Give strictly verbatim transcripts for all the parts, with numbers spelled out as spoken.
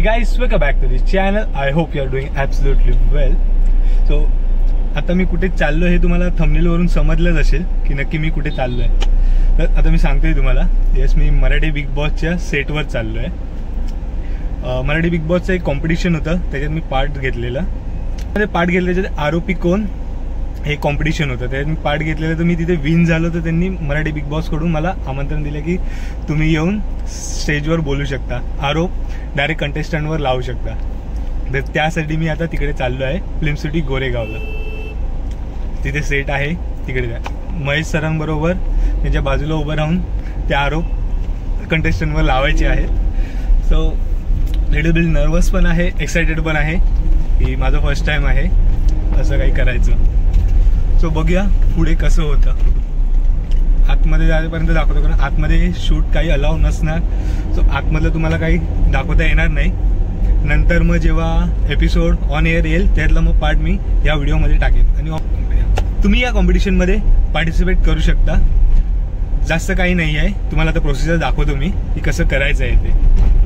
guys, welcome back to this channel. I hope you are doing absolutely well. So आता मी कुठे चाललो हे तुम्हाला थंबनेल वरून समजलंच असेल की नक्की मी कुठे चाललो आहे. तर आता मी सांगतोय तुम्हाला, यस मी मराठी बिग बॉसच्या सेटवर चाललो आहे. मराठी बिग बॉसचं एक कॉम्पिटिशन होतं, त्याच्यात मी पार्ट घेतलेला. त्यामध्ये पार्ट घेतलं त्याच्यात आरोपी कोण हे कॉम्पिटिशन होतं, त्याच्यात मी पार्ट घेतलेलं. तर मी तिथे विन झालो, तर त्यांनी मराठी बिग बॉसकडून मला आमंत्रण दिलं की तुम्ही येऊन स्टेजवर बोलू शकता, आरोप डायरेक्ट कंटेस्टंटवर लावू शकता. तर त्यासाठी मी आता तिकडे चाललो आहे, फिल्म सिटी गोरेगावला. तिथे सेट आहे, तिकडे महेश सरांबरोबर त्यांच्या बाजूला उभं राहून ते आरोप कंटेस्टंटवर लावायचे आहेत. सो लिटल बिट नर्वस पण आहे, एक्सायटेड पण आहे की माझं फर्स्ट टाइम आहे असं काही करायचं. सो बघूया पुढे कसं होतं. आतमध्ये जाण्यापर्यंत दाखवतो, कारण आतमध्ये शूट काही अलाव नसणार. सो आतमधलं तुम्हाला काही दाखवता येणार नाही. नंतर मग जेव्हा एपिसोड ऑन एअर येईल त्यातला मग पार्ट मी या व्हिडिओमध्ये टाकेन. आणि तुम्ही या कॉम्पिटिशनमध्ये पार्टिसिपेट करू शकता. जास्त काही नाही आहे, तुम्हाला आता प्रोसिजर दाखवतो मी की कसं करायचं आहे ते.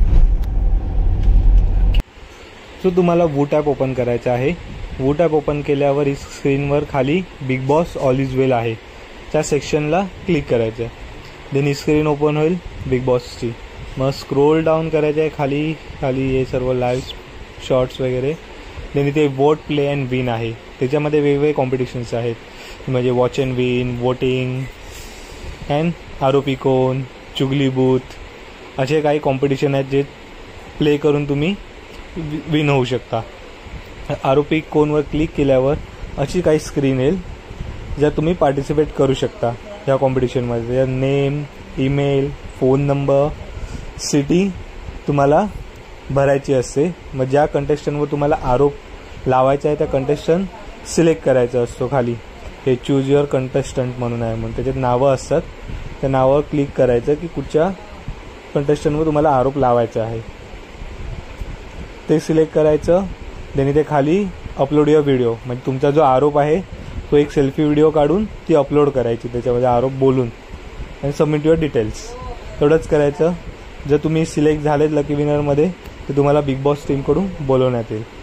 सो तुम्हाला वूट ॲप ओपन करायचं आहे. वूट ॲप ओपन केल्यावर ही स्क्रीनवर खाली Bigg Boss all is well आहे, त्या सेक्शनला क्लिक करायचं आहे. देन ही स्क्रीन ओपन होईल बिग बॉसची. मग स्क्रोल डाऊन करायचं आहे खाली खाली हे सर्व लाईव्ह शॉर्ट्स वगैरे. देन इथे वोट प्ले अँड विन आहे, त्याच्यामध्ये वेगवेगळे कॉम्पिटिशन्स आहेत, म्हणजे watch and win, voting and आरोपी कोण, चुगली बूथ, असे काही कॉम्पिटिशन आहेत जे प्ले करून तुम्ही विन होऊ शकता. आरोपी कोणवर क्लिक केल्यावर अशी काही स्क्रीन येईल ज्यात तुम्ही पार्टिसिपेट करू शकता या कॉम्पिटिशनमध्ये. या name, email, phone number, city तुम्हाला भरायची असते. मग ज्या कंटेस्टंटवर तुम्हाला आरोप लावायचा आहे त्या कंटेस्टंट सिलेक्ट करायचा असतो. खाली हे चूज युअर कंटेस्टंट म्हणून आहे, म्हणून त्याच्यात नावं असतात. त्या नावावर क्लिक करायचं की कुठच्या कंटेस्टंटवर तुम्हाला आरोप लावायचा आहे ते सिलेक्ट करायचं. देन इथे खाली अपलोड युअर व्हिडिओ, म्हणजे तुमचा जो आरोप आहे तो एक सेल्फी व्हिडिओ काढून ती अपलोड करायची त्याच्यामध्ये आरोप बोलून. आणि सबमिट युअर डिटेल्स, तेवढंच करायचं. जर तुम्ही सिलेक्ट झालेत लकी विनरमध्ये तर तुम्हाला बिग बॉस टीमकडून बोलवण्यात येईल.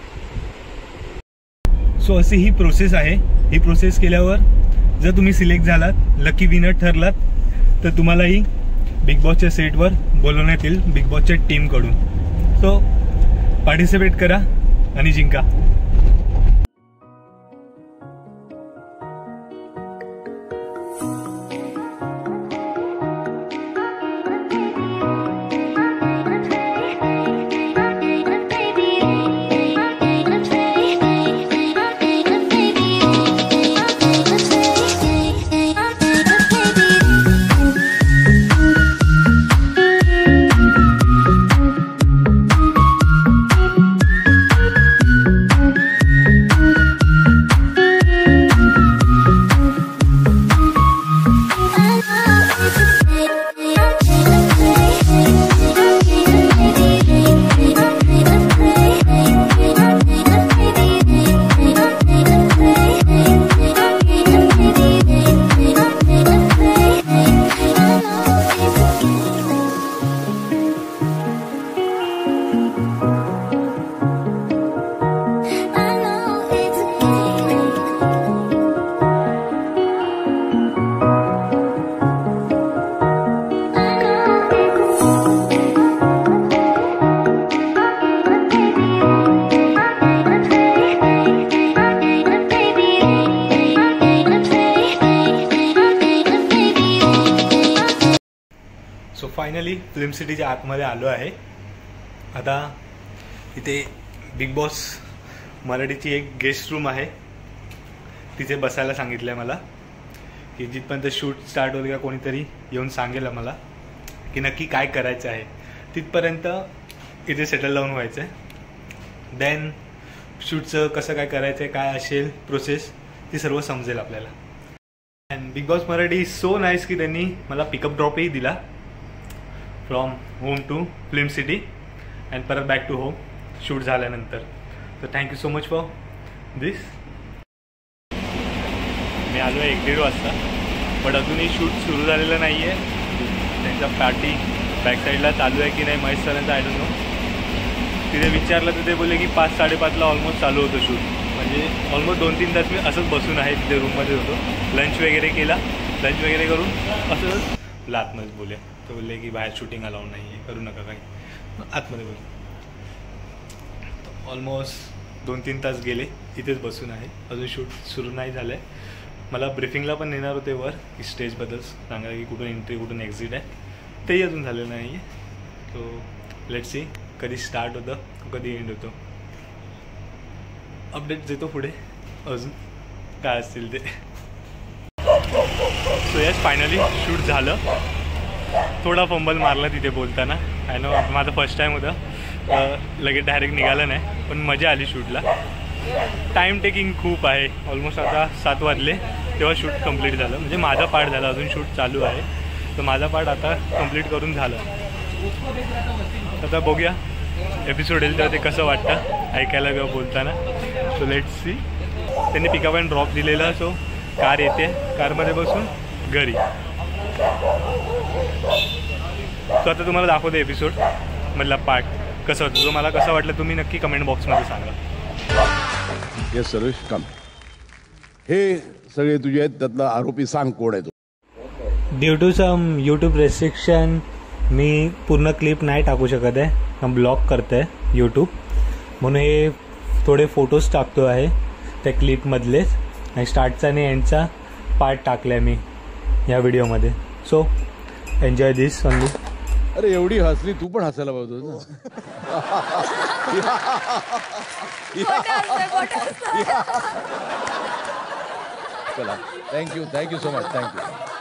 सो अशी ही प्रोसेस आहे. ही प्रोसेस केल्यावर जर तुम्ही सिलेक्ट झालात, लकी विनर ठरलात, तर तुम्हालाही बिग बॉसच्या सेटवर बोलवण्यात येईल बिग बॉसच्या टीमकडून. सो पार्टिसिपेट करा आणि जिंका. सो फायनली फिल्म सिटीच्या आतमध्ये आलो आहे. आता इथे बिग बॉस मराठीची एक गेस्ट रूम आहे, तिथे बसायला सांगितलं आहे मला की जिथपर्यंत शूट स्टार्ट होईल का कोणीतरी येऊन सांगेल मला की नक्की काय करायचं आहे. तिथपर्यंत इथे सेटल डाऊन व्हायचं आहे. देन शूटचं कसं काय करायचं आहे, काय असेल प्रोसेस, ती सर्व समजेल आपल्याला. And Bigg Boss Marathi is so nice की त्यांनी मला पिकअप ड्रॉपही दिला from home to film city and परत बॅक टू होम शूट झाल्यानंतर. तर thank you so much for this. मी आलो आहे एक दीड वाजता, बट अजूनही शूट सुरू झालेलं नाही आहे. त्यांचा पार्टी बॅक साईडला चालू आहे की नाही महेश सरांचा आय डोंट नो. तिथे विचारलं तर ते बोलले की पाच साडेपाचला ऑलमोस्ट चालू होतं शूट. म्हणजे ऑलमोस्ट दोन तीन तास मी असंच बसून आहे तिथे रूममध्ये होतो. लंच वगैरे केला, लंच वगैरे करून असं आतमध्येच बोलले. तर बोलले की बाहेर शूटिंग अलाउड नाही आहे, करू नका काही, आतमध्ये बोलले. ऑलमोस्ट दोन तीन तास गेले इथेच बसून आहे, अजून शूट सुरू नाही झालं आहे. मला ब्रिफिंगला पण नेणार होते वर की स्टेजबद्दल सांगा की कुठून एंट्री कुठून एक्झिट आहे, तेही अजून झालेलं नाही आहे. सो लेट्स सी कधी स्टार्ट होतं कधी एंड होतो. अपडेट देतो पुढे अजून काय असतील ते. सो यस फायनली शूट झालं. थोडा फंबल मारला तिथे बोलताना, आय नो माझं फर्स्ट टाईम होतं. लगेच डायरेक्ट निघालं नाही, पण मजा आली शूटला. टाईम टेकिंग खूप आहे. ऑलमोस्ट आता सात वाजले तेव्हा शूट कंप्लीट झालं. म्हणजे माझा पार्ट झाला, अजून शूट चालू आहे. तर माझा पार्ट आता कंप्लीट करून झालं. आता बघूया एपिसोड येईल तेव्हा ते कसं वाटतं ऐकायला किंवा बोलताना. So let's see. त्यांनी पिकअप अँड ड्रॉप दिलेला. सो कार येते, कारमध्ये बसून घरी. सो आता तुम्हाला दाखवते एपिसोड मधला पार्ट कसं होतं. जो मला कसं वाटलं तुम्ही नक्की कमेंट बॉक्समध्ये सांगा. Yes Sarvesh come. हे सगळे तुझे आहेत, त्यातला आरोपी सांग कोण आहे तो. Due to some YouTube restriction मी पूर्ण क्लिप नाही टाकू शकत आहे, हम ब्लॉक करत आहे यूट्यूब, म्हणून हे थोडे फोटोज टाकतो आहे त्या क्लिपमधलेच. आणि स्टार्टचा आणि एंडचा पार्ट टाकला आहे मी या व्हिडिओमध्ये. So enjoy this only. अरे एवढी हसली तू पण हसायला पाहिजे ना. चला thank you thank you so much thank you.